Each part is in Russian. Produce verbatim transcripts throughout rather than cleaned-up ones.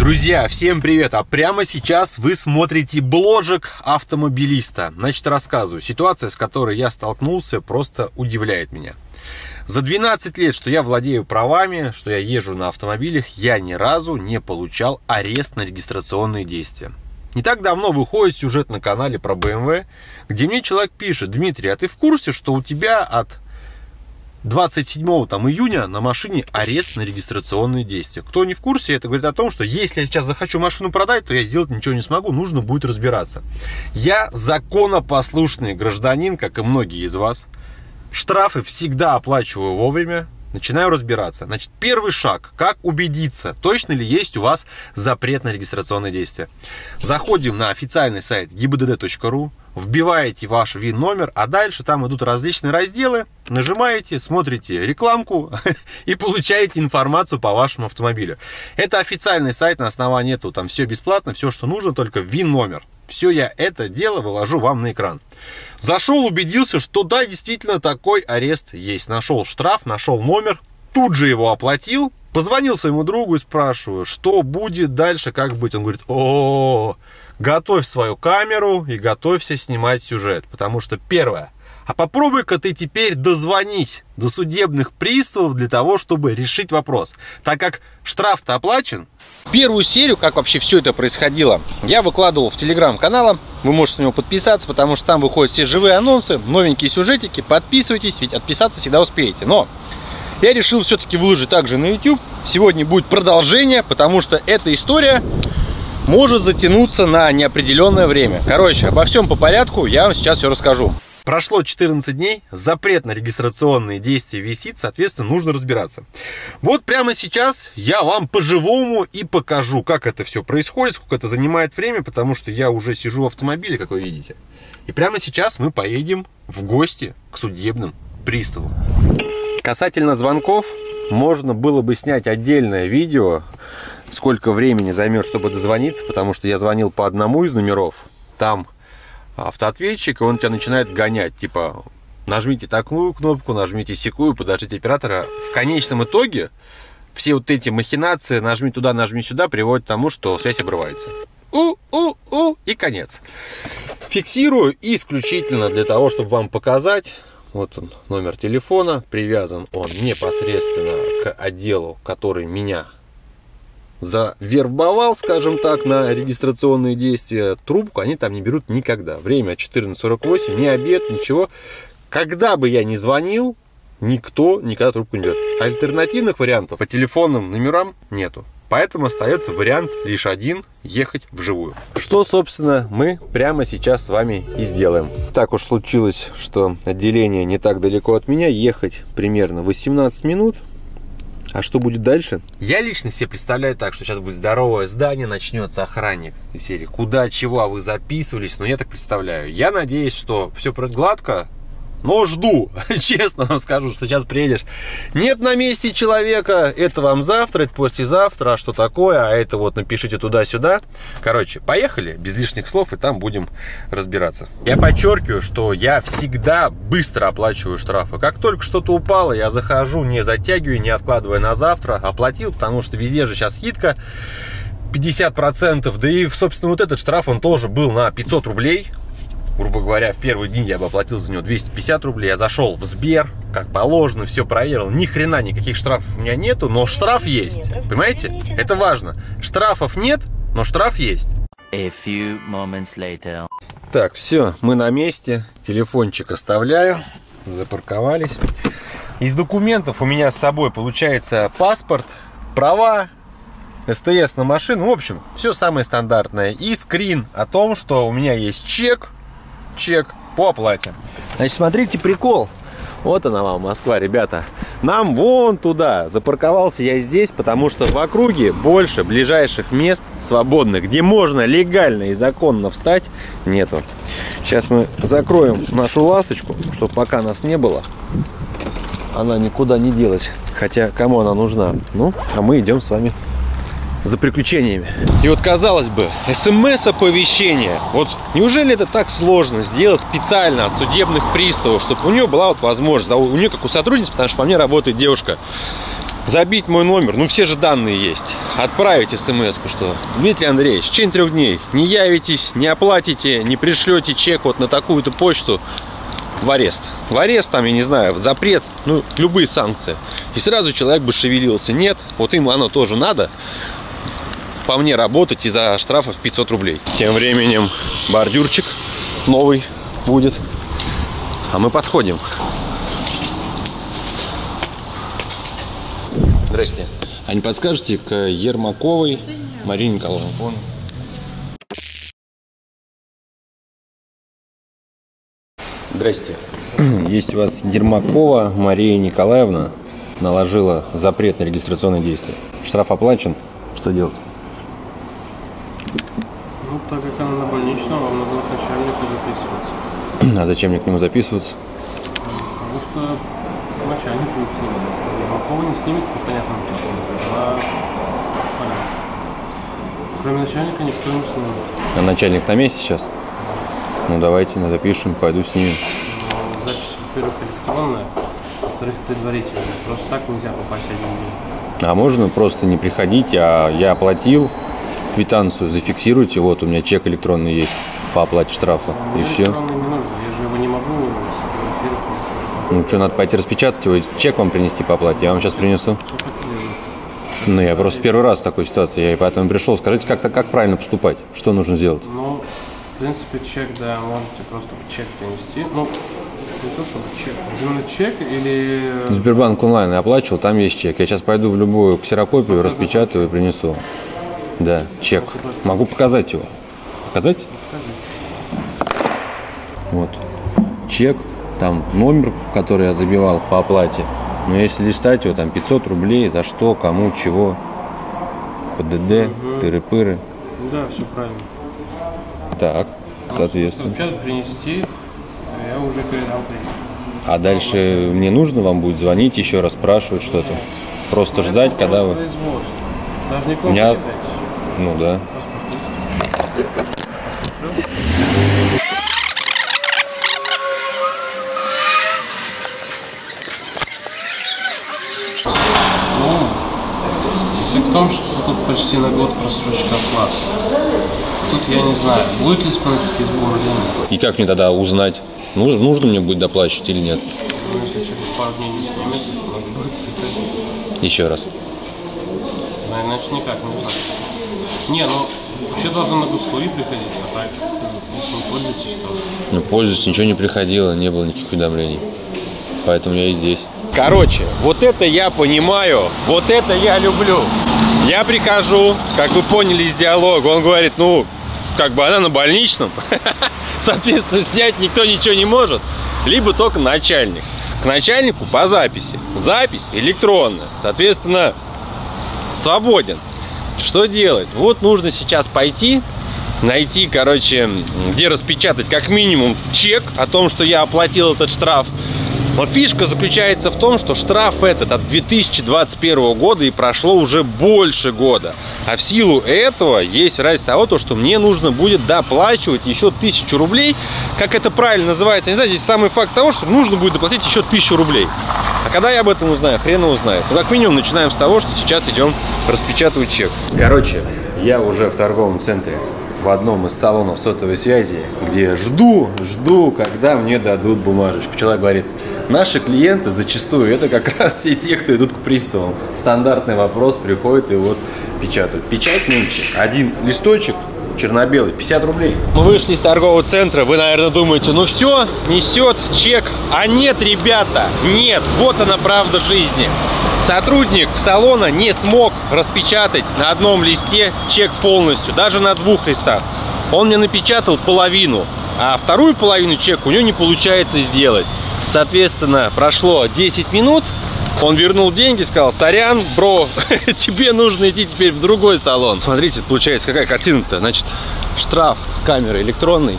Друзья, всем привет! А прямо сейчас вы смотрите бложек автомобилиста. Значит, рассказываю. Ситуация, с которой я столкнулся, просто удивляет меня. За двенадцать лет, что я владею правами, что я езжу на автомобилях, я ни разу не получал арест на регистрационные действия. Не так давно выходит сюжет на канале про бэ эм вэ, где мне человек пишет: Дмитрий, а ты в курсе, что у тебя от двадцать седьмого там, июня на машине арест на регистрационные действия? Кто не в курсе, это говорит о том, что если я сейчас захочу машину продать, то я сделать ничего не смогу, нужно будет разбираться. Я законопослушный гражданин, как и многие из вас. Штрафы всегда оплачиваю вовремя. Начинаю разбираться. Значит, первый шаг. Как убедиться, точно ли есть у вас запрет на регистрационные действия. Заходим на официальный сайт ги бэ дэ дэ точка ру, вбиваете ваш ВИН-номер, а дальше там идут различные разделы. Нажимаете, смотрите рекламку и получаете информацию по вашему автомобилю. Это официальный сайт, на основании этого там все бесплатно, все, что нужно, только ВИН-номер. Все я это дело вывожу вам на экран. Зашел, убедился, что да, действительно такой арест есть. Нашел штраф, нашел номер, тут же его оплатил. Позвонил своему другу и спрашиваю, что будет дальше, как быть. Он говорит: о, готовь свою камеру и готовься снимать сюжет. Потому что первое, а попробуй-ка ты теперь дозвонись до судебных приставов для того, чтобы решить вопрос. Так как штраф-то оплачен. Первую серию, как вообще все это происходило, я выкладывал в телеграм-канал. Вы можете на него подписаться, потому что там выходят все живые анонсы, новенькие сюжетики. Подписывайтесь, ведь отписаться всегда успеете. Но я решил все-таки выложить также на ютуб. Сегодня будет продолжение, потому что эта история может затянуться на неопределенное время. Короче, обо всем по порядку, я вам сейчас все расскажу. Прошло четырнадцать дней, запрет на регистрационные действия висит, соответственно, нужно разбираться. Вот прямо сейчас я вам по-живому и покажу, как это все происходит, сколько это занимает время, потому что я уже сижу в автомобиле, как вы видите. И прямо сейчас мы поедем в гости к судебным приставам. Касательно звонков, можно было бы снять отдельное видео, сколько времени займет, чтобы дозвониться, потому что я звонил по одному из номеров, там автоответчик, и он тебя начинает гонять, типа, нажмите такую кнопку, нажмите сякую, подождите оператора. В конечном итоге все вот эти махинации, нажми туда, нажми сюда, приводят к тому, что связь обрывается. У-у-у, и конец. Фиксирую исключительно для того, чтобы вам показать. Вот он, номер телефона, привязан он непосредственно к отделу, который меня завербовал, скажем так, на регистрационные действия. Трубку они там не берут никогда. Время четырнадцать сорок восемь, ни обед, ничего. Когда бы я ни звонил, никто никогда трубку не берет. Альтернативных вариантов по телефонным номерам нету. Поэтому остается вариант лишь один – ехать вживую. Что, собственно, мы прямо сейчас с вами и сделаем. Так уж случилось, что отделение не так далеко от меня. Ехать примерно восемнадцать минут. А что будет дальше? Я лично себе представляю так, что сейчас будет здоровое здание, начнется охранник из серии «Куда, чего, а вы записывались?» Но я так представляю. Я надеюсь, что все пройдет гладко, но жду, честно вам скажу, что сейчас приедешь. Нет на месте человека, это вам завтра, это послезавтра, а что такое, а это вот напишите туда-сюда. Короче, поехали, без лишних слов, и там будем разбираться. Я подчеркиваю, что я всегда быстро оплачиваю штрафы. Как только что-то упало, я захожу, не затягиваю, не откладывая на завтра, оплатил, потому что везде же сейчас скидка пятьдесят процентов, да и, собственно, вот этот штраф, он тоже был на пятьсот рублей. Грубо говоря, в первый день я бы оплатил за него двести пятьдесят рублей. Я зашел в Сбер, как положено, все проверил. Ни хрена никаких штрафов у меня нету, но штраф есть. Понимаете? Это важно. Штрафов нет, но штраф есть. A few moments later. Так, все, мы на месте. Телефончик оставляю. Запарковались. Из документов у меня с собой получается паспорт, права, эс тэ эс на машину. В общем, все самое стандартное. И скрин о том, что у меня есть чек. Чек по оплате. Значит, смотрите, прикол. Вот она вам, Москва, ребята. Нам вон туда. Запарковался я здесь, потому что в округе больше ближайших мест свободных, где можно легально и законно встать, нету. Сейчас мы закроем нашу ласточку, чтобы пока нас не было, она никуда не делась. Хотя, кому она нужна? Ну, а мы идем с вами за приключениями. И вот, казалось бы, эс эм эс-оповещение. Вот неужели это так сложно сделать специально от судебных приставов, чтобы у нее была вот возможность, да, у нее как у сотрудницы, потому что по мне работает девушка, забить мой номер, ну все же данные есть, отправить смс-ку, что Дмитрий Андреевич, в течение трех дней не явитесь, не оплатите, не пришлете чек вот на такую-то почту, в арест. В арест, там, я не знаю, в запрет, ну, любые санкции. И сразу человек бы шевелился. Нет, вот им оно тоже надо. По мне работать из-за штрафа в пятьсот рублей. Тем временем бордюрчик новый будет. А мы подходим. Здрасте. А не подскажете к Ермаковой Марине Николаевне? Здрасте. Есть у вас Ермакова Мария Николаевна, наложила запрет на регистрационные действия. Штраф оплачен. Что делать? Ну, так как она на больничном, вам надо к начальнику записываться. А зачем мне к нему записываться? Потому что начальник будет снимать. Ермакова не снимет, по понятному причинам. Она... Кроме начальника никто не снимет. А начальник на месте сейчас? Ну давайте, запишем, пойду снимем. Но запись, во-первых, электронная, во-вторых, предварительная. Просто так нельзя попасть один день. А можно просто не приходить, а я оплатил квитанцию, зафиксируйте, вот у меня чек электронный есть по оплате штрафа, но и все. Электронный не нужен, я же его не могу сфотографировать. Ну что, надо пойти распечатать его, чек вам принести по оплате, я вам сейчас принесу. Ну я просто первый раз в такой ситуации, я и поэтому пришел. Скажите, как-то как правильно поступать, что нужно сделать? Ну, в принципе, чек, да, можете просто чек принести. Ну, не то чтобы чек, именно чек или... Сбербанк онлайн я оплачивал, там есть чек. Я сейчас пойду в любую ксерокопию, распечатаю и принесу. Да, чек. Могу показать его. Показать? Покажи. Вот. Чек, там номер, который я забивал по оплате. Но если листать его, там пятьсот рублей, за что, кому, чего. ПДД, угу. Тыры-пыры. Да, все правильно. Так, соответственно. Сейчас принести, я уже передам принести. А дальше мне нужно вам будет звонить еще раз, спрашивать что-то? Просто это ждать, когда вы... Даже не меня... Ну да. Ну, суть в том, что тут почти на год просрочка оплаты. Тут я не знаю, будет ли исполнительский сбор или нет. И как мне тогда узнать, нужно, нужно мне будет доплачивать или нет? Ну, если через пару дней не снимет, то надо будет приходить. Еще раз. Да, иначе никак не знаю. Не, ну, вообще должны на госслуги приходить, а так, если не пользуетесь, то... Ну, пользуюсь, ничего не приходило, не было никаких уведомлений. Поэтому я и здесь. Короче, вот это я понимаю, вот это я люблю. Я прихожу, как вы поняли из диалога, он говорит, ну, как бы она на больничном, соответственно, снять никто ничего не может, либо только начальник. К начальнику по записи. Запись электронная, соответственно, свободен. Что делать? Вот нужно сейчас пойти, найти, короче, где распечатать как минимум чек о том, что я оплатил этот штраф. Но фишка заключается в том, что штраф этот от две тысячи двадцать первого года и прошло уже больше года. А в силу этого есть вероятность того, что мне нужно будет доплачивать еще тысячу рублей. Как это правильно называется? Не знаю, здесь самый факт того, что нужно будет доплатить еще тысячу рублей. А когда я об этом узнаю, хрен его знает. Ну, как минимум, начинаем с того, что сейчас идем распечатывать чек. Короче, я уже в торговом центре. В одном из салонов сотовой связи, где жду, жду, когда мне дадут бумажечку. Человек говорит, наши клиенты зачастую это как раз все те, кто идут к приставам. Стандартный вопрос, приходит и вот печатают. Печать нынче. Один листочек черно-белый, пятьдесят рублей. Мы вышли из торгового центра, вы, наверное, думаете, ну все, несет чек. А нет, ребята, нет, вот она правда жизни. Сотрудник салона не смог распечатать на одном листе чек полностью, даже на двух листах. Он мне напечатал половину, а вторую половину чека у него не получается сделать. Соответственно, прошло десять минут, он вернул деньги, сказал, сорян, бро, тебе нужно идти теперь в другой салон. Смотрите, получается, какая картина-то. Значит, штраф с камерой электронной.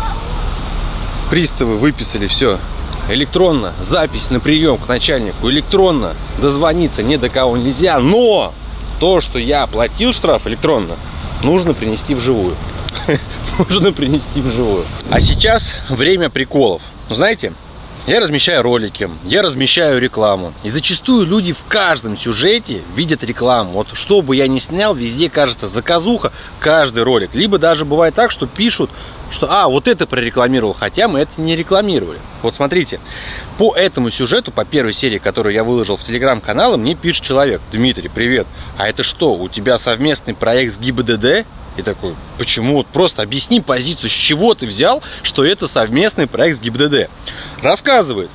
Приставы выписали все. Электронно, запись на прием к начальнику, электронно, дозвониться ни до кого нельзя, но то, что я оплатил штраф электронно, нужно принести вживую. Нужно принести вживую. А сейчас время приколов. Знаете, Я размещаю ролики, я размещаю рекламу. И зачастую люди в каждом сюжете видят рекламу. Вот что бы я ни снял, везде кажется заказуха, каждый ролик. Либо даже бывает так, что пишут, что а, вот это прорекламировал, хотя мы это не рекламировали. Вот смотрите, по этому сюжету, по первой серии, которую я выложил в телеграм-канал, мне пишет человек: Дмитрий, привет, а это что, у тебя совместный проект с ГИБДД? И такой, почему? Вот просто объясни позицию, с чего ты взял, что это совместный проект с ГИБДД. Рассказывает.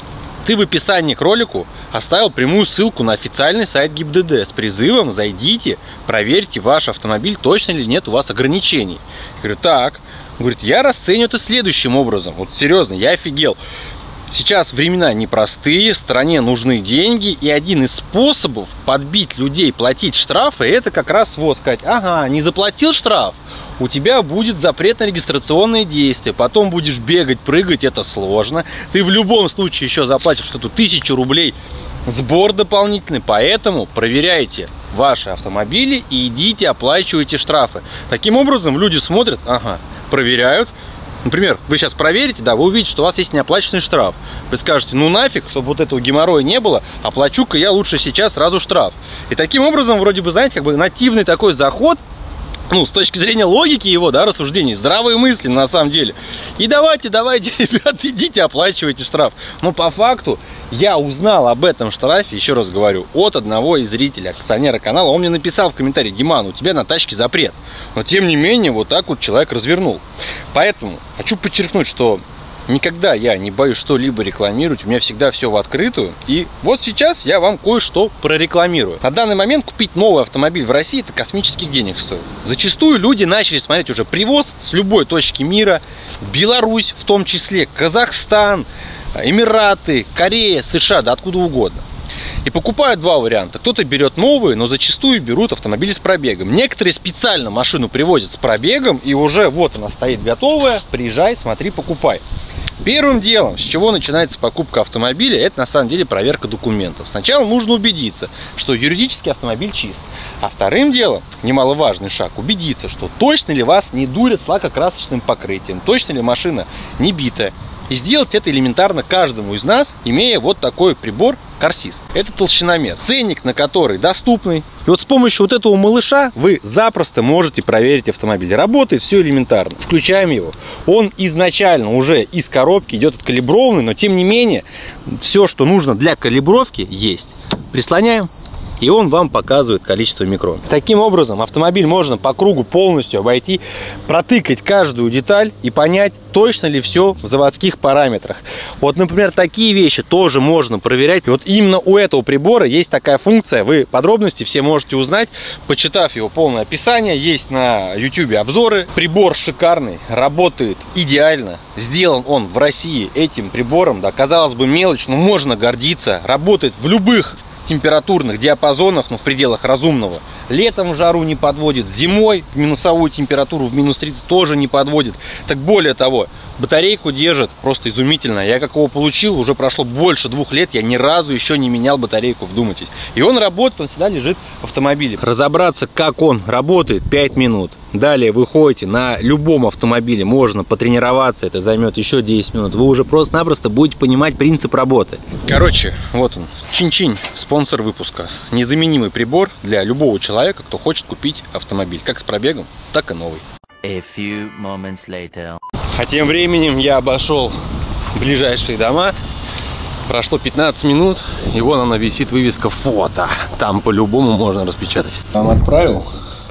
Ты в описании к ролику оставил прямую ссылку на официальный сайт ГИБДД с призывом: зайдите, проверьте ваш автомобиль, точно ли нет у вас ограничений. Я говорю, так. Он говорит, я расцениваю это следующим образом. Вот серьезно, я офигел. Сейчас времена непростые, стране нужны деньги, и один из способов подбить людей платить штрафы, это как раз вот сказать, ага, не заплатил штраф, у тебя будет запрет на регистрационные действия, потом будешь бегать, прыгать, это сложно, ты в любом случае еще заплатишь что-то тысячу рублей, сбор дополнительный, поэтому проверяйте ваши автомобили и идите оплачивайте штрафы. Таким образом люди смотрят, ага, проверяют. Например, вы сейчас проверите, да, вы увидите, что у вас есть неоплаченный штраф. Вы скажете, ну нафиг, чтобы вот этого геморроя не было, оплачу-ка я лучше сейчас сразу штраф. И таким образом, вроде бы, знаете, как бы нативный такой заход, ну, с точки зрения логики его, да, рассуждений, здравые мысли на самом деле. И давайте, давайте, ребят, идите, оплачивайте штраф. Но по факту я узнал об этом штрафе, еще раз говорю, от одного из зрителей, акционера канала. Он мне написал в комментарии: Диман, у тебя на тачке запрет. Но тем не менее, вот так вот человек развернул. Поэтому хочу подчеркнуть, что никогда я не боюсь что-либо рекламировать, у меня всегда все в открытую. И вот сейчас я вам кое-что прорекламирую. На данный момент купить новый автомобиль в России — это космических денег стоит. Зачастую люди начали смотреть уже привоз с любой точки мира, Беларусь в том числе, Казахстан, Эмираты, Корея, США, да откуда угодно. И покупают два варианта. Кто-то берет новые, но зачастую берут автомобили с пробегом. Некоторые специально машину привозят с пробегом, и уже вот она стоит готовая, приезжай, смотри, покупай. Первым делом, с чего начинается покупка автомобиля, это на самом деле проверка документов. Сначала нужно убедиться, что юридически автомобиль чист. А вторым делом, немаловажный шаг, убедиться, что точно ли вас не дурят с лакокрасочным покрытием, точно ли машина не битая. И сделать это элементарно каждому из нас, имея вот такой прибор Car-Sys. Это толщиномер, ценник на который доступный. И вот с помощью вот этого малыша вы запросто можете проверить автомобиль. Работает все элементарно. Включаем его. Он изначально уже из коробки идет откалиброванный, но тем не менее все, что нужно для калибровки, есть. Прислоняем. И он вам показывает количество микрон. Таким образом, автомобиль можно по кругу полностью обойти, протыкать каждую деталь и понять, точно ли все в заводских параметрах. Вот, например, такие вещи тоже можно проверять. И вот именно у этого прибора есть такая функция. Вы подробности все можете узнать, почитав его полное описание. Есть на ютубе обзоры. Прибор шикарный, работает идеально. Сделан он в России этим прибором. Да, казалось бы, мелочь, но можно гордиться. Работает в любых температурных диапазонах, но в пределах разумного. Летом в жару не подводит, зимой в минусовую температуру, в минус тридцать тоже не подводит. Так более того, батарейку держит просто изумительно. Я как его получил, уже прошло больше двух лет, я ни разу еще не менял батарейку, вдумайтесь. И он работает, он всегда лежит в автомобиле. Разобраться, как он работает, пять минут. Далее вы ходите на любом автомобиле, можно потренироваться, это займет еще десять минут. Вы уже просто-напросто будете понимать принцип работы. Короче, вот он, чин-чинь, спонсор выпуска. Незаменимый прибор для любого человека, кто хочет купить автомобиль, как с пробегом, так и новый. A few moments later. А тем временем я обошел ближайшие дома. Прошло пятнадцать минут, и вон она висит, вывеска фото. Там по-любому можно распечатать. Вам отправил.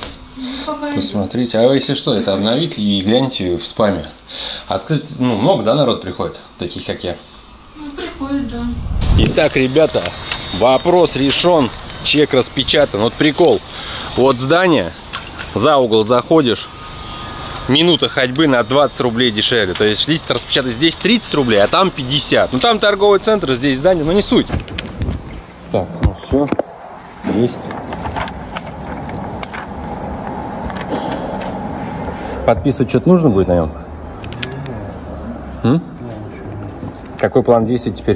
Посмотрите, а если что, это обновите и гляньте в спаме. А скажите, ну много, да, народ приходит, таких как я? Ну, приходит, да. Итак, ребята, вопрос решен, чек распечатан. Вот прикол, вот здание, за угол заходишь, минута ходьбы на двадцать рублей дешевле. То есть лист распечатать здесь тридцать рублей, а там пятьдесят. Ну там торговый центр, здесь здание, но не суть. Так, ну все, есть. Подписывать что-то нужно будет на нем? М? Какой план действий теперь?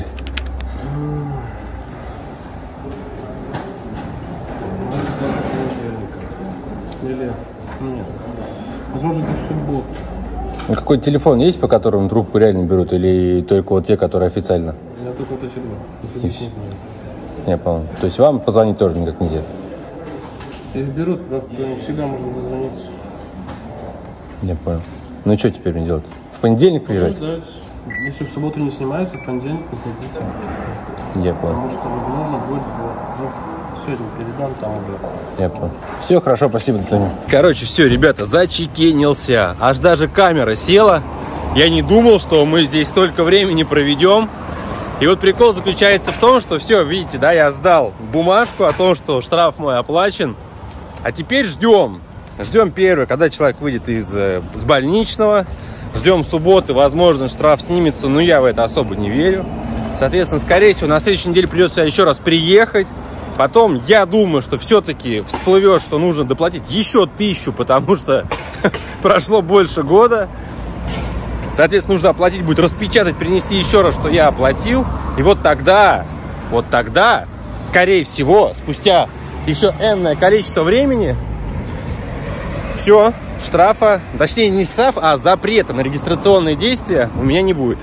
Или нет? Возможно, это в субботу. Какой-то телефон есть, по которому трубку реально берут, или только вот те, которые официально? Я только вот эти два. Я понял. То есть вам позвонить тоже никак нельзя? Их берут, просто не всегда можно дозвониться. Я понял. Ну и что теперь мне делать? В понедельник приезжать? Ну, да. Если в субботу не снимается, в понедельник приходите. Я понял. Потому что возможно будет, ну, сегодня передам там уже. Я понял. Все, хорошо, спасибо, до свидания. Короче, все, ребята, зачекенился. Аж даже камера села. Я не думал, что мы здесь столько времени проведем. И вот прикол заключается в том, что все, видите, да, я сдал бумажку о том, что штраф мой оплачен. А теперь ждем. Ждем первое, когда человек выйдет из, из больничного. Ждем субботы, возможно, штраф снимется, но я в это особо не верю. Соответственно, скорее всего, на следующей неделе придется еще раз приехать. Потом, я думаю, что все-таки всплывет, что нужно доплатить еще тысячу, потому что прошло больше года. Соответственно, нужно оплатить будет, распечатать, принести еще раз, что я оплатил. И вот тогда, вот тогда, скорее всего, спустя еще энное количество времени, все, штрафа, точнее не штраф, а запрета на регистрационные действия у меня не будет.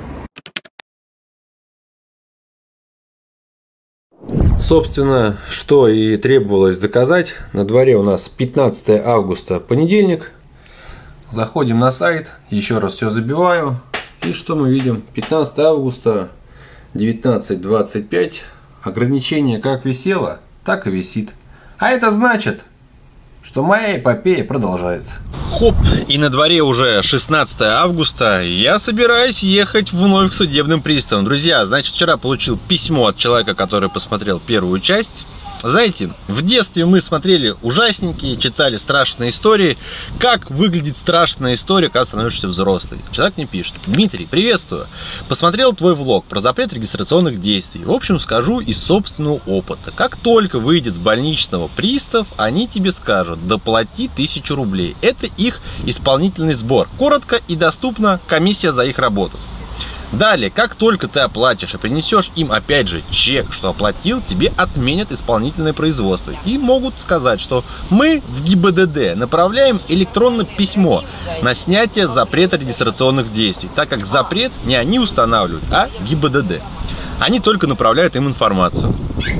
Собственно, что и требовалось доказать. На дворе у нас пятнадцатое августа, понедельник. Заходим на сайт, еще раз все забиваю. И что мы видим? пятнадцатое августа, девятнадцать двадцать пять. Ограничение как висело, так и висит. А это значит, что моя эпопея продолжается. Хоп, и на дворе уже шестнадцатое августа. Я собираюсь ехать вновь к судебным приставам. Друзья, значит, вчера получил письмо от человека, который посмотрел первую часть. Знаете, в детстве мы смотрели ужасненькие, читали страшные истории. Как выглядит страшная история, когда становишься взрослый? Человек мне пишет: Дмитрий, приветствую. Посмотрел твой влог про запрет регистрационных действий. В общем, скажу из собственного опыта. Как только выйдет с больничного пристав, они тебе скажут: доплати тысячу рублей. Это их исполнительный сбор. Коротко и доступно, комиссия за их работу. Далее, как только ты оплатишь и принесешь им опять же чек, что оплатил, тебе отменят исполнительное производство. И могут сказать, что мы в ГИБДД направляем электронное письмо на снятие запрета регистрационных действий, так как запрет не они устанавливают, а ГИБДД. Они только направляют им информацию.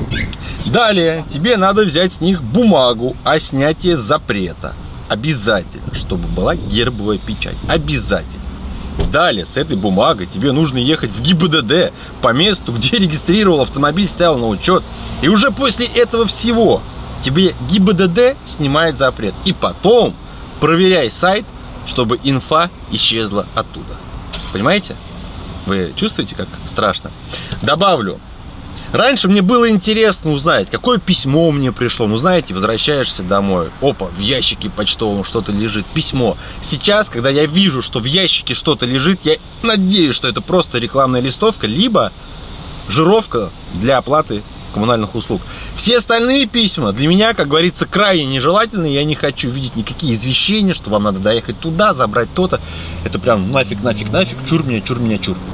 Далее, тебе надо взять с них бумагу о снятии запрета. Обязательно, чтобы была гербовая печать. Обязательно. Далее, с этой бумагой тебе нужно ехать в ГИБДД по месту, где регистрировал автомобиль, ставил на учет. И уже после этого всего тебе ГИБДД снимает запрет. И потом проверяй сайт, чтобы инфа исчезла оттуда. Понимаете? Вы чувствуете, как страшно? Добавлю. Раньше мне было интересно узнать, какое письмо мне пришло. Ну, знаете, возвращаешься домой. Опа, в ящике почтовом что-то лежит. Письмо. Сейчас, когда я вижу, что в ящике что-то лежит, я надеюсь, что это просто рекламная листовка, либо жировка для оплаты коммунальных услуг. Все остальные письма для меня, как говорится, крайне нежелательны. Я не хочу видеть никакие извещения, что вам надо доехать туда, забрать то-то. Это прям нафиг, нафиг, нафиг. Чур меня, чур меня, чур.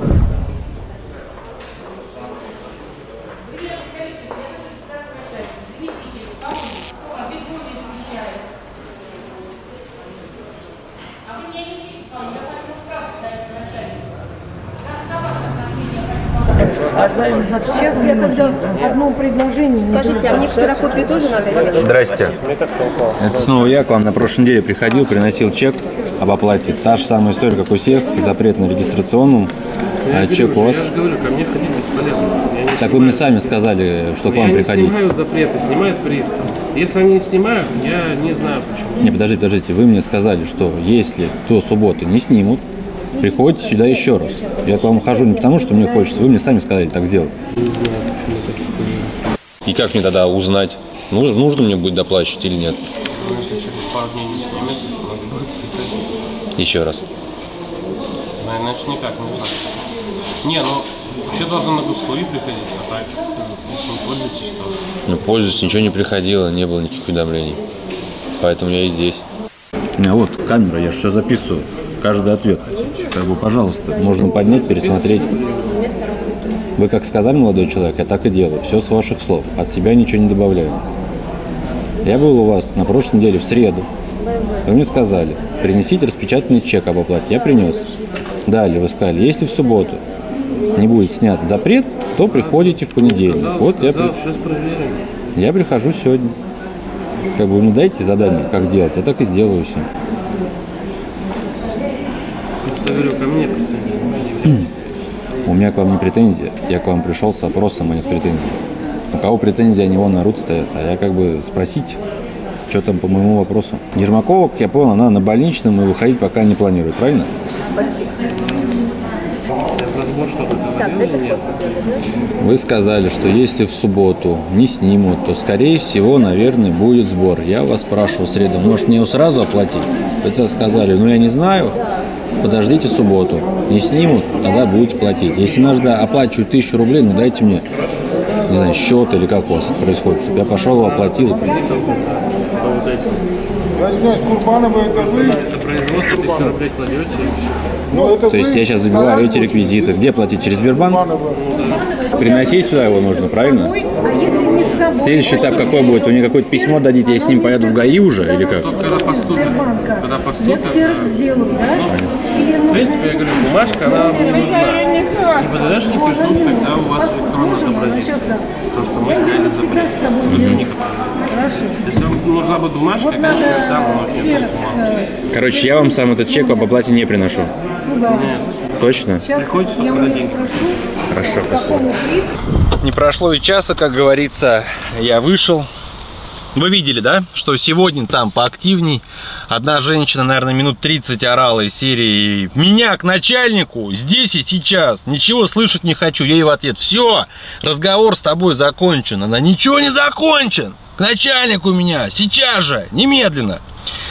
Сейчас я тогда одно предложение. Скажите, а мне ксерокопию тоже надо делать? Здрасте. Это снова я к вам на прошлой неделе приходил, приносил чек об оплате. Та же самая история, как у всех, запрет на регистрационном. А чек у вас? Я же говорю, ко мне ходить бесполезно. Так вы мне сами сказали, что к вам приходить. Я не снимаю запреты, снимает пристав. Если они не снимают, я не знаю почему. Не, подождите, подождите, вы мне сказали, что если до субботы не снимут, приходите сюда еще раз. Я к вам хожу не потому, что мне хочется, вы мне сами сказали так сделать. И как мне тогда узнать, нужно, нужно мне будет доплачивать или нет? Ну, если через пару дней не снимется, то надо будет приходить. Еще раз. Ну, иначе никак не узнать. Не, ну, вообще должны на госслуги приходить, а так, если не пользуетесь, то... Ну, пользуюсь, ничего не приходило, не было никаких уведомлений. Поэтому я и здесь. У меня вот камера, я же все записываю. Каждый ответ. Как бы, пожалуйста, можно поднять, пересмотреть. Вы как сказали, молодой человек, я так и делаю. Все с ваших слов. От себя ничего не добавляю. Я был у вас на прошлой неделе в среду. Вы мне сказали, принесите распечатанный чек об оплате. Я принес. Далее вы сказали, если в субботу не будет снят запрет, то приходите в понедельник. Сказал, вот сказал, я, сейчас проверим. я прихожу сегодня. Как бы вы мне дайте задание, как делать, я так и сделаю все. Я говорю, ко мне претензии. У меня к вам не претензия, я к вам пришел с вопросом, а не с претензией. У кого претензии, они вон орут стоят, а я как бы спросить, что там по моему вопросу. Ермакова, как я понял, она на больничном и выходить пока не планирует, правильно? Спасибо. Разбор что-то Так, говорил это или нет? фото. Вы сказали, что если в субботу не снимут, то, скорее всего, наверное, будет сбор. Я вас спрашивал в среду, может, мне его сразу оплатить? Это сказали, ну, я не знаю, подождите субботу. Не снимут, тогда будете платить. Если надо оплачивать тысячу рублей, ну, дайте мне, не знаю, счет или как у вас это происходит, чтобы я пошел его оплатил. По вот этим. Я извиняюсь, Курбанова это вы? Это производство, тысячу рублей кладете. Ну, это То есть вы? я сейчас забиваю эти реквизиты. Где платить? Через Сбербанк? Приносить сюда его нужно, правильно? А если не с собой? Следующий этап какой будет? Вы мне какое-то письмо дадите, я с ним поеду в ГАИ уже или как? Когда поступит, когда Я поступит, ксерокс сделаю, да? Или в принципе, я говорю, бумажка, она мне нужна. И ПДДшники ждут, когда у вас электронно отобразится. То, что мы сняли запрет. Хорошо. Если вам нужна будет бумажка, Вот конечно, надо там у нас нет ксерокс бумаги. Короче, я вам сам этот чек об оплате не приношу. сюда. Точно? Сейчас Приходите я у только него день. спрошу, Хорошо, к спасибо. какому приступу. Не прошло и часа, как говорится, я вышел. Вы видели, да, что сегодня там поактивней. Одна женщина, наверное, минут тридцать орала из серии «Меня к начальнику здесь и сейчас, ничего слышать не хочу». Я ей в ответ: «Все, разговор с тобой закончен». Она: «Ничего не закончен, к начальнику меня, сейчас же, немедленно».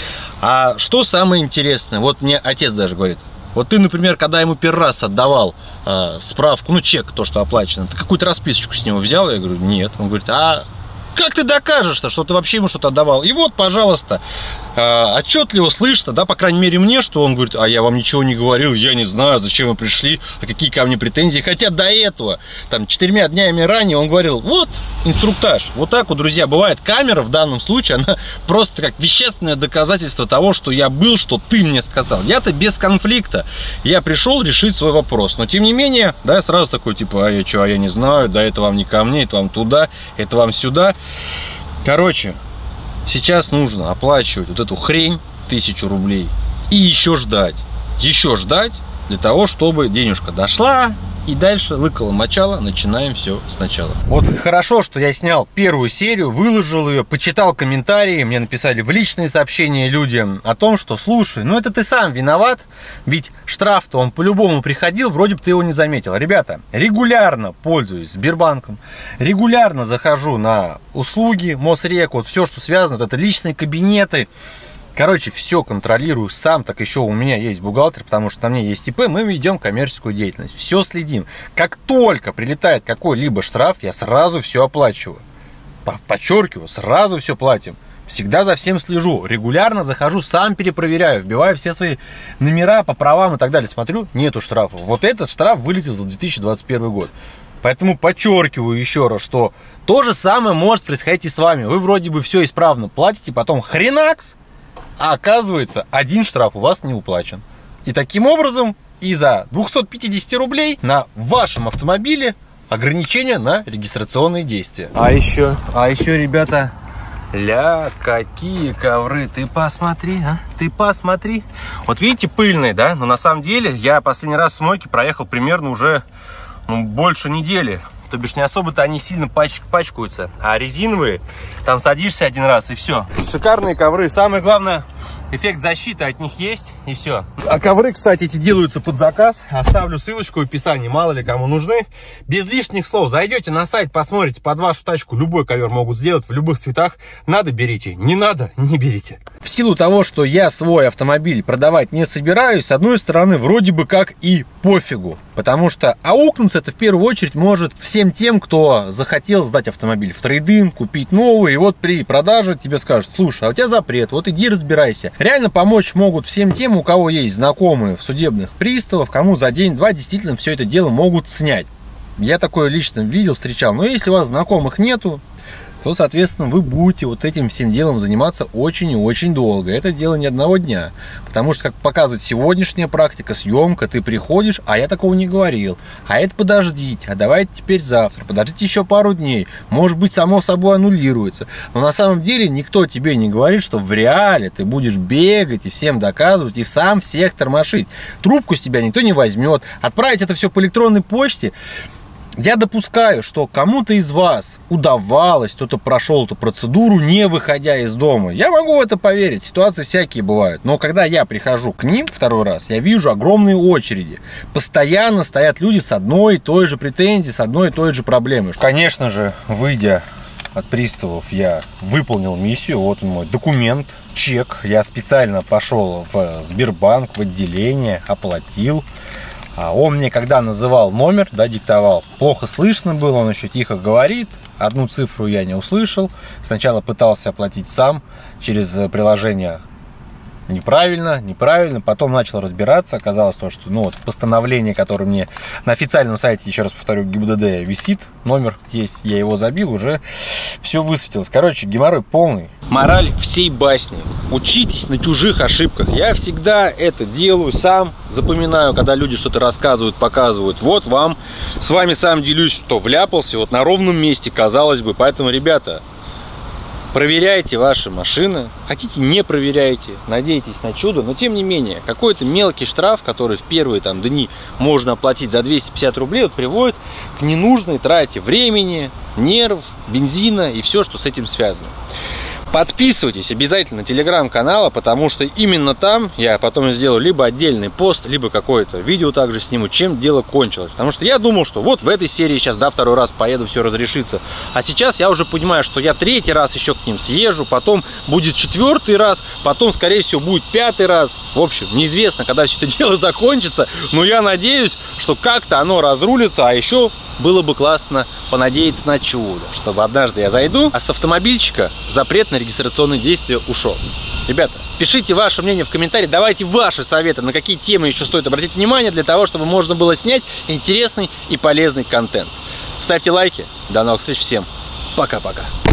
А что самое интересное, вот мне отец даже говорит: вот ты, например, когда ему первый раз отдавал э, справку, ну, чек, то, что оплачено, ты какую-то расписочку с него взял? Я говорю: нет. Он говорит: а как ты докажешь-то, что ты вообще ему что-то отдавал? И вот, пожалуйста, э, отчетливо слышно, да, по крайней мере мне, что он говорит: а я вам ничего не говорил, я не знаю, зачем вы пришли, а какие ко мне претензии. Хотя до этого, там, четырьмя днями ранее он говорил: вот, инструктаж. Вот так вот, друзья, бывает. Камера в данном случае, она просто как вещественное доказательство того, что я был, что ты мне сказал. Я-то без конфликта. Я пришел решить свой вопрос. Но, тем не менее, да, сразу такой, типа: а я что, а я не знаю, да, это вам не ко мне, это вам туда, это вам сюда. Короче, сейчас нужно оплачивать вот эту хрень, тысячу рублей, и еще ждать, еще ждать для того, чтобы денежка дошла, и дальше лыкало-мочало, начинаем все сначала. Вот хорошо, что я снял первую серию, выложил ее, почитал комментарии, мне написали в личные сообщения люди о том, что: слушай, ну это ты сам виноват, ведь штраф-то он по-любому приходил, вроде бы ты его не заметил. Ребята, регулярно пользуюсь Сбербанком, регулярно захожу на услуги Мосрек, вот все, что связано, вот это личные кабинеты. Короче, все контролирую сам, так еще у меня есть бухгалтер, потому что на мне есть ИП, мы ведем коммерческую деятельность, все следим. Как только прилетает какой-либо штраф, я сразу все оплачиваю. Подчеркиваю, сразу все платим. Всегда за всем слежу, регулярно захожу, сам перепроверяю, вбиваю все свои номера по правам и так далее. Смотрю, нету штрафов. Вот этот штраф вылетел за две тысячи двадцать первый год. Поэтому подчеркиваю еще раз, что то же самое может происходить и с вами. Вы вроде бы все исправно платите, потом хренакс, а оказывается, один штраф у вас не уплачен. И таким образом из-за двухсот пятидесяти рублей на вашем автомобиле ограничение на регистрационные действия. А еще, а еще, ребята, ля, какие ковры, ты посмотри, а, ты посмотри. Вот видите, пыльные, да? Но на самом деле я последний раз с мойки проехал примерно уже, ну, больше недели. То бишь не особо-то они сильно пач пачкаются. А резиновые, там садишься один раз и все. Шикарные ковры. Самое главное, эффект защиты от них есть, и все. А ковры, кстати, эти делаются под заказ. Оставлю ссылочку в описании, мало ли кому нужны. Без лишних слов. Зайдете на сайт, посмотрите, под вашу тачку любой ковер могут сделать в любых цветах. Надо — берите, не надо — не берите. В силу того, что я свой автомобиль продавать не собираюсь, с одной стороны, вроде бы как и пофигу. Потому что аукнуться это в первую очередь может всем тем, кто захотел сдать автомобиль в трейд-ин, купить новый, и вот при продаже тебе скажут: слушай, а у тебя запрет, вот иди разбирайся. Реально помочь могут всем тем, у кого есть знакомые в судебных приставах, кому за день-два действительно все это дело могут снять. Я такое лично видел, встречал. Но если у вас знакомых нету, то, соответственно, вы будете вот этим всем делом заниматься очень и очень долго. Это дело не одного дня. Потому что, как показывает сегодняшняя практика, съемка, ты приходишь, а я такого не говорил. А это подождите, а давайте теперь завтра, подождите еще пару дней. Может быть, само собой аннулируется. Но на самом деле никто тебе не говорит, что в реале ты будешь бегать и всем доказывать, и сам всех тормошить. Трубку с тебя никто не возьмет. Отправить это все по электронной почте. Я допускаю, что кому-то из вас удавалось, кто-то прошел эту процедуру, не выходя из дома. Я могу в это поверить, ситуации всякие бывают. Но когда я прихожу к ним второй раз, я вижу огромные очереди. Постоянно стоят люди с одной и той же претензией, с одной и той же проблемой. Конечно же, выйдя от приставов, я выполнил миссию. Вот он мой документ, чек. Я специально пошел в Сбербанк, в отделение, оплатил. Он мне, когда называл номер, да, диктовал, плохо слышно было, он еще тихо говорит. Одну цифру я не услышал. Сначала пытался оплатить сам через приложение. Неправильно, неправильно. Потом начал разбираться. Оказалось то, что ну, вот в постановлении, которое мне на официальном сайте, еще раз повторю, ГИБДД висит, номер есть, я его забил, уже все высветилось. Короче, геморрой полный. Мораль всей басни. Учитесь на чужих ошибках. Я всегда это делаю, сам запоминаю, когда люди что-то рассказывают, показывают. Вот вам, с вами сам делюсь, что вляпался вот на ровном месте, казалось бы. Поэтому, ребята, проверяйте ваши машины, хотите не проверяйте, надейтесь на чудо, но тем не менее, какой-то мелкий штраф, который в первые там дни можно оплатить за двести пятьдесят рублей, вот, приводит к ненужной трате времени, нервов, бензина и все, что с этим связано. Подписывайтесь обязательно на телеграм-канал, потому что именно там я потом сделаю либо отдельный пост, либо какое-то видео также сниму, чем дело кончилось. Потому что я думал, что вот в этой серии сейчас, да, второй раз поеду, все разрешится. А сейчас я уже понимаю, что я третий раз еще к ним съезжу, потом будет четвертый раз, потом, скорее всего, будет пятый раз. В общем, неизвестно, когда все это дело закончится, но я надеюсь, что как-то оно разрулится, а еще было бы классно понадеяться на чудо, чтобы однажды я зайду, а с автомобильчика запрет на регистрационные действия ушел. Ребята, пишите ваше мнение в комментарии, давайте ваши советы, на какие темы еще стоит обратить внимание, для того, чтобы можно было снять интересный и полезный контент. Ставьте лайки, до новых встреч, всем пока-пока.